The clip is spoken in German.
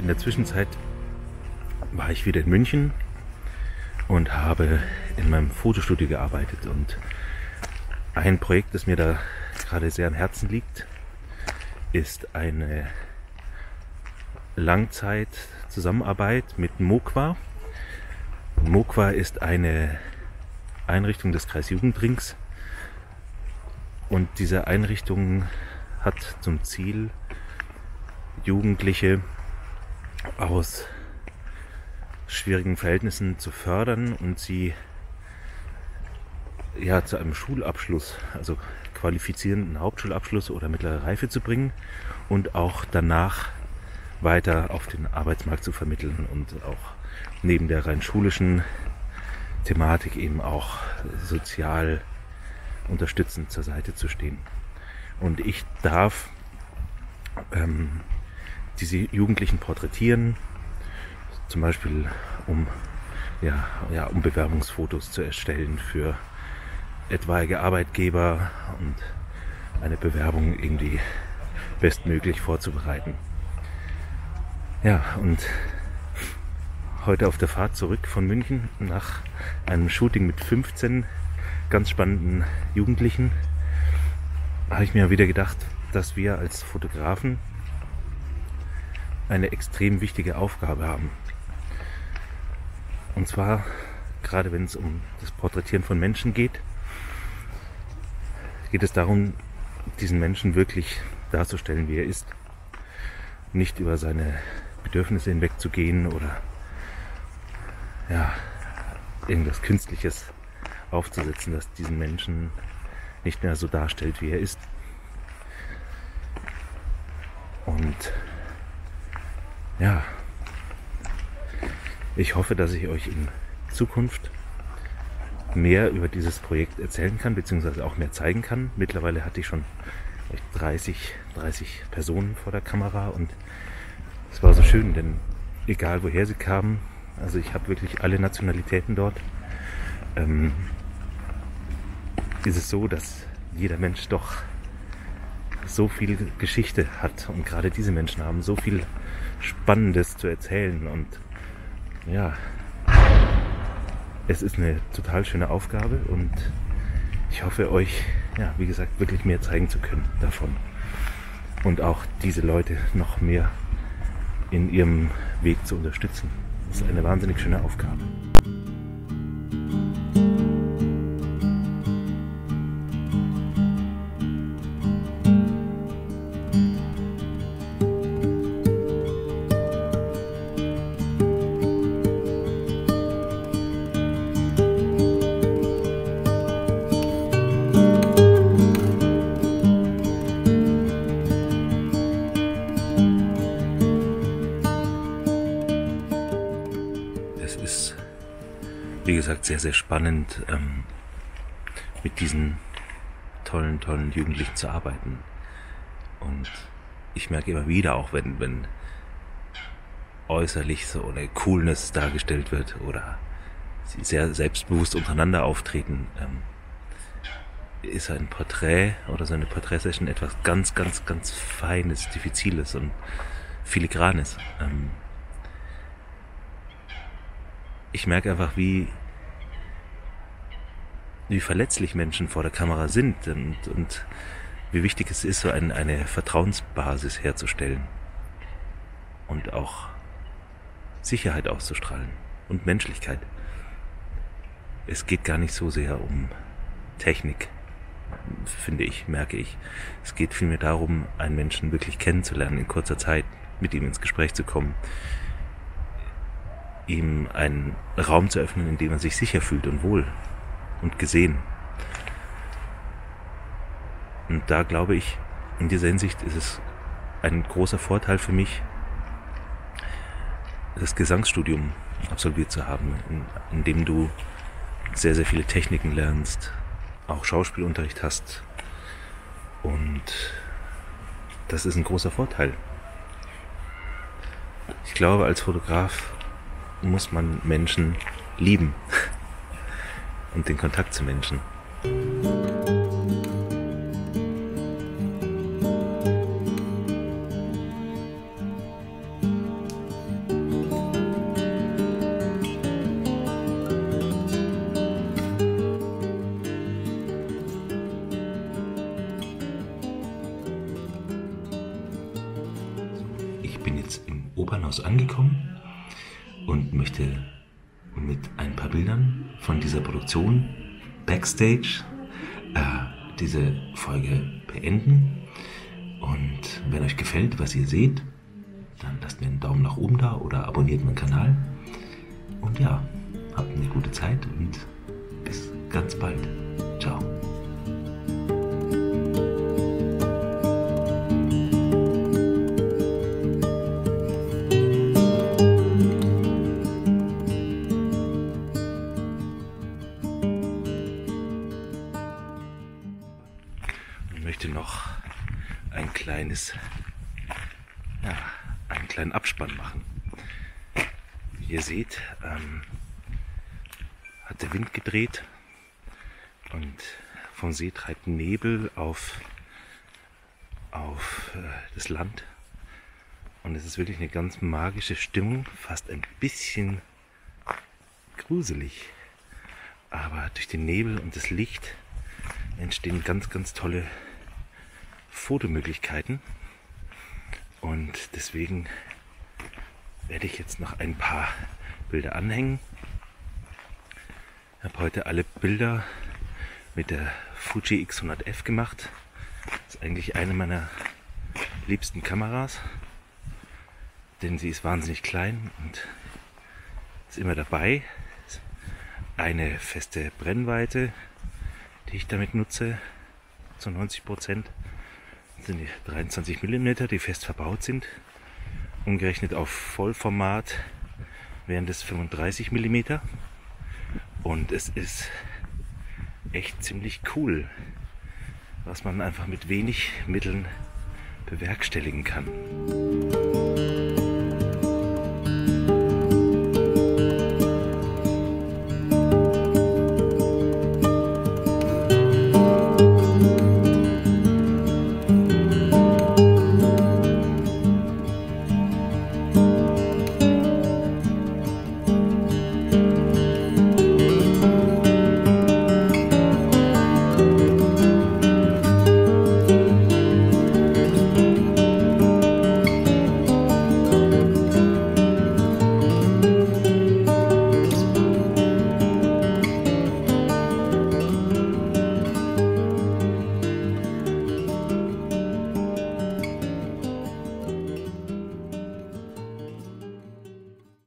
in der Zwischenzeit war ich wieder in München und habe in meinem Fotostudio gearbeitet. Und ein Projekt, das mir da gerade sehr am Herzen liegt, ist eine Langzeitzusammenarbeit mit MOQUA. MOQUA ist eine Einrichtung des Kreisjugendrings und diese Einrichtung hat zum Ziel, Jugendliche aus schwierigen Verhältnissen zu fördern und sie zu einem Schulabschluss, also qualifizierenden Hauptschulabschluss oder mittlere Reife zu bringen und auch danach weiter auf den Arbeitsmarkt zu vermitteln und auch neben der rein schulischen Thematik eben auch sozial unterstützend zur Seite zu stehen. Und ich darf diese Jugendlichen porträtieren, zum Beispiel um Bewerbungsfotos zu erstellen für etwaige Arbeitgeber und eine Bewerbung irgendwie bestmöglich vorzubereiten. Ja, und heute auf der Fahrt zurück von München nach einem Shooting mit 15 ganz spannenden Jugendlichen habe ich mir wieder gedacht, dass wir als Fotografen eine extrem wichtige Aufgabe haben. Und zwar, gerade wenn es um das Porträtieren von Menschen geht es darum, diesen Menschen wirklich darzustellen, wie er ist. Nicht über seine Bedürfnisse hinwegzugehen oder irgendwas Künstliches aufzusetzen, das diesen Menschen nicht mehr so darstellt, wie er ist. Und ich hoffe, dass ich euch in Zukunft mehr über dieses Projekt erzählen kann, beziehungsweise auch mehr zeigen kann. Mittlerweile hatte ich schon 30 Personen vor der Kamera und es war so schön, denn egal woher sie kamen, also ich habe wirklich alle Nationalitäten dort, ist es so, dass jeder Mensch doch so viel Geschichte hat und gerade diese Menschen haben so viel Spannendes zu erzählen und es ist eine total schöne Aufgabe und ich hoffe euch, wie gesagt, wirklich mehr zeigen zu können davon und auch diese Leute noch mehr in ihrem Weg zu unterstützen. Das ist eine wahnsinnig schöne Aufgabe. Wie gesagt, sehr, sehr spannend, mit diesen tollen Jugendlichen zu arbeiten. Und ich merke immer wieder, auch wenn äußerlich so eine Coolness dargestellt wird oder sie sehr selbstbewusst untereinander auftreten, ist ein Porträt oder so eine Porträtsession etwas ganz Feines, Diffiziles und Filigranes. Ich merke einfach, wie verletzlich Menschen vor der Kamera sind und wie wichtig es ist, so eine Vertrauensbasis herzustellen und auch Sicherheit auszustrahlen und Menschlichkeit. Es geht gar nicht so sehr um Technik, merke ich. Es geht vielmehr darum, einen Menschen wirklich kennenzulernen in kurzer Zeit, mit ihm ins Gespräch zu kommen, ihm einen Raum zu öffnen, in dem er sich sicher fühlt und wohl und gesehen. Und da glaube ich, in dieser Hinsicht ist es ein großer Vorteil für mich, das Gesangsstudium absolviert zu haben, in dem du sehr, sehr viele Techniken lernst, auch Schauspielunterricht hast. Und das ist ein großer Vorteil. Ich glaube, als Fotograf muss man Menschen lieben und den Kontakt zu Menschen. Opernhaus angekommen und möchte mit ein paar Bildern von dieser Produktion Backstage diese Folge beenden. Und wenn euch gefällt, was ihr seht, dann lasst mir einen Daumen nach oben da oder abonniert meinen Kanal. Und ja, habt eine gute Zeit und bis ganz bald. Ciao. Ich möchte noch einen kleinen Abspann machen. Wie ihr seht, hat der Wind gedreht und vom See treibt Nebel auf das Land. Und es ist wirklich eine ganz magische Stimmung, fast ein bisschen gruselig. Aber durch den Nebel und das Licht entstehen ganz, ganz tolle Fotomöglichkeiten. Und deswegen werde ich jetzt noch ein paar Bilder anhängen. Ich habe heute alle Bilder mit der Fuji X100F gemacht. Das ist eigentlich eine meiner liebsten Kameras, denn sie ist wahnsinnig klein und ist immer dabei. Eine feste Brennweite, die ich damit nutze, zu 90%. Das sind die 23 mm, die fest verbaut sind. Umgerechnet auf Vollformat wären das 35 mm. Und es ist echt ziemlich cool, was man einfach mit wenig Mitteln bewerkstelligen kann.